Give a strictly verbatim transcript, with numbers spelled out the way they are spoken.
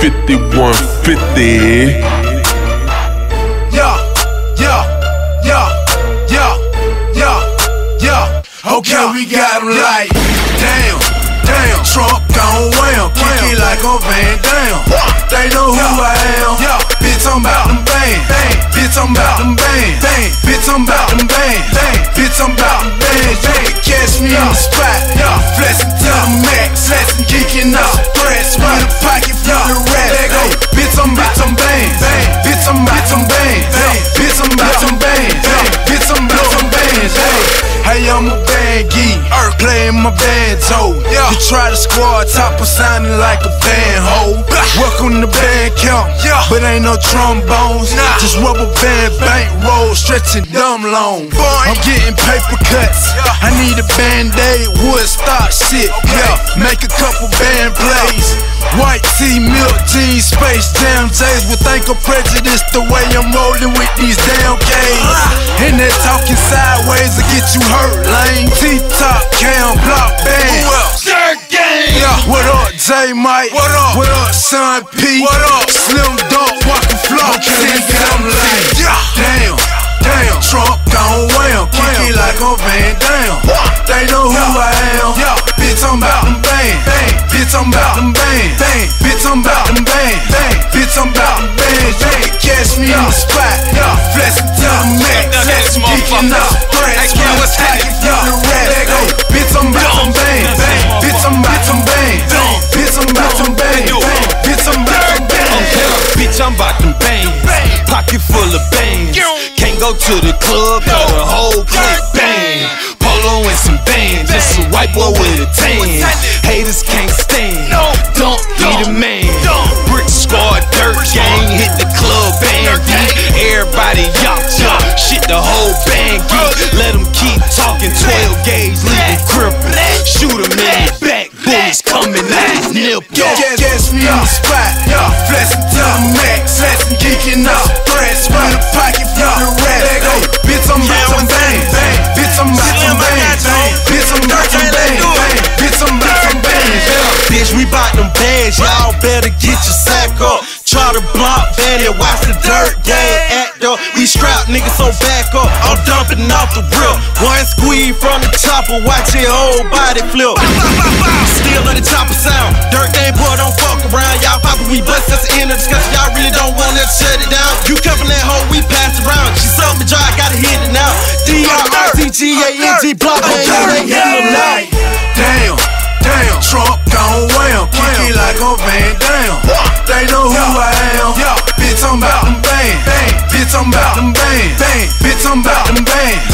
fifty-one fifty. Yeah, yeah, yeah, yeah, yeah, yeah. Okay, we got 'em like, damn, damn. Trump gon' wham, kick it like a Van Damme. They know who I am. Bitch, I'm bout them bands. Bitch, I'm bout them bands. Bitch, I'm bout them bands. Bitch, I'm bout them bands. You can catch me in the spot, flexing to the max, flexing, geeking out the press with a pocket full of rats. Bitch, I'm bout them bands. Bitch, I'm bout them bands. Bitch, I'm bout them bands. Bitch, I'm bout them bands. Hey, I'm a bad geek, playing my banjo. You try to squad top, but sounding like a band hoe. Welcome to band camp, but ain't no trombones. Just rubber band bankroll, stretching dumb long. I'm getting paper cuts. I need a band-aid, wood stock shit. Yeah, make a couple band plays. White tee, milk jeans, Space Jam J's. Would think I'm prejudiced the way I'm rolling with these damn K's. And that talking sideways will get you hurt, lame. T-top, cam, block, band. Who else? Third game. Yeah. What up, J Mike? What up? What up, Son P? What up? Slim Dunk, walking flock. Okay, I'm like, damn, damn. Trump gon' wham, kick it like a Van Damme. They know who I am. Bitch, I'm bout them bands. Bitch, I'm bout them bands. Bitch, I'm bout them bands. Bitch, I'm bout them bands. You can catch me in the spot, flexing to the max, flexing, geeking out the press. What's happening? Bitch, I'm bout them bands. Bitch, I'm bout them bands. Bitch, I'm bout them bands. Bitch, I'm bout them bands. Bitch, I'm bout them bands. Pocket full of bands. Can't go to the club, got a whole clip bang. Polo and some bands, just a white boy with a tan. Haters can't stand. Don't be the man. Brick squad, dirt gang, hit the club band beat. Everybody y'all y'all, shit the whole band geek. Let them keep talking, twelve gauge, leave them crippled. Shoot them in the back, bullets coming out his nipple. Catch me in the spot, flexing to the max, flexing, geeking out the press with a pocket full of rats. Bitch, I'm bout them bands. Bitch, I'm bout them bands. Bitch, I'm bout them bands. Bitch, I'm bout them bands. Bitch, we bout them bands, y'all better get your sack up. Try to block Vanny, watch the dirt gang act up. We strap niggas so back up, I'm dumping off the rip. One squeeze from the chopper, watch your whole body flip. Still let the chopper sound. Dirt gang boy, don't fuck around. Y'all poppin', we bust, that's the end of the discussion. Y'all really don't want us to shut it down. You cuffin' that hoe, we pass around. She sold me dry, I gotta hit it now. D R R T G A N G block, man, they hit them like. Damn, damn. Trump gon' wham, kick it like a Van Damme. They know who I am. Bitch, I'm bout them bands. Bitch, I'm bout them bands. Bitch, I'm bout them bands.